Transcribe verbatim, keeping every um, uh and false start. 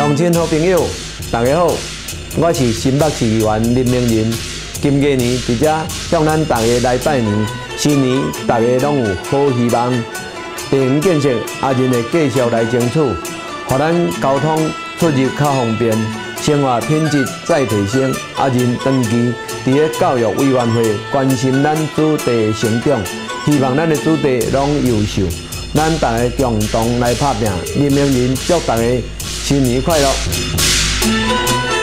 乡亲好朋友，大家好，我是新北市议员林明仁。今个年伫遮向咱大家来拜年，新年大家拢有好希望。地缘建设也仍会继续来争取，互咱交通出入较方便，生活品质再提升。也仍长期伫咧教育委员会关心咱子弟的成长，希望咱的子弟拢优秀。咱大家共同来打拼。林明仁祝大家新年快乐！